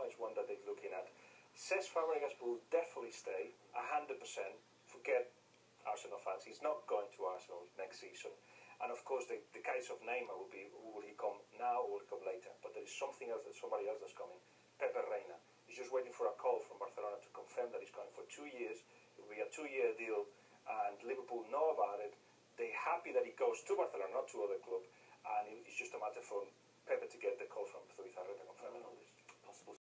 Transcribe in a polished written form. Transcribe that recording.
is one that they're looking at. Cesc Fabregas will definitely stay, 100%. Forget Arsenal fans. He's not going to Arsenal next season. And of course, the case of Neymar will be, will he come now or will he come later? But there is something else, somebody else that's coming. Pepe Reina. He's just waiting for a call from Barcelona to confirm that he's going for 2 years. It will be a 2-year deal, and Liverpool know about it. They're happy that he goes to Barcelona, not to other club, and it's just a matter for Pepe to get the call from